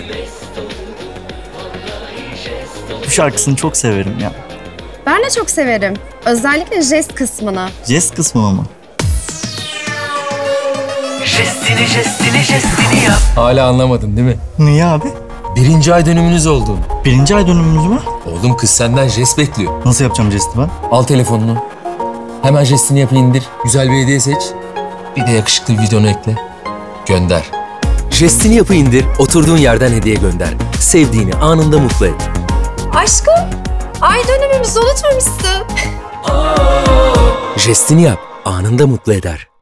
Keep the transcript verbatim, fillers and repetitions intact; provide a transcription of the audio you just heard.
Bu şarkısını çok severim ya. Ben de çok severim. Özellikle jest kısmını. Jest kısmı mı? Jestini, jestini, jestini yap. Hala anlamadın değil mi? Niye abi? Birinci ay dönümünüz oldu. Birinci ay dönümümüz mü? Oğlum kız senden jest bekliyor. Nasıl yapacağım jesti ben? Al telefonunu. Hemen jestini yap, indir. Güzel bir hediye seç. Bir de yakışıklı bir videonu ekle. Gönder. Jestini yapı indir, oturduğun yerden hediye gönder. Sevdiğini anında mutlu et. Aşkım, ay dönümümüzü unutmamışsın. Jestini yap, anında mutlu eder.